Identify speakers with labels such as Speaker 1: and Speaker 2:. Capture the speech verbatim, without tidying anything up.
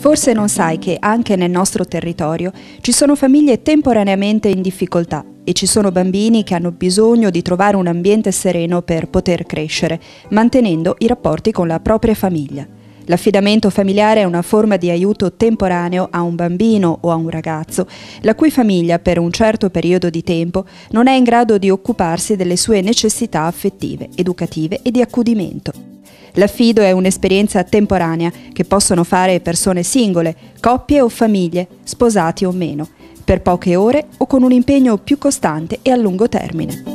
Speaker 1: Forse non sai che anche nel nostro territorio ci sono famiglie temporaneamente in difficoltà e ci sono bambini che hanno bisogno di trovare un ambiente sereno per poter crescere, mantenendo i rapporti con la propria famiglia. L'affidamento familiare è una forma di aiuto temporaneo a un bambino o a un ragazzo, la cui famiglia per un certo periodo di tempo non è in grado di occuparsi delle sue necessità affettive, educative e di accudimento. L'affido è un'esperienza temporanea che possono fare persone singole, coppie o famiglie, sposati o meno, per poche ore o con un impegno più costante e a lungo termine.